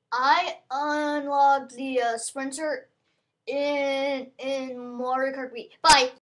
I unlocked the sprinter in Mario Kart Wii. Bye.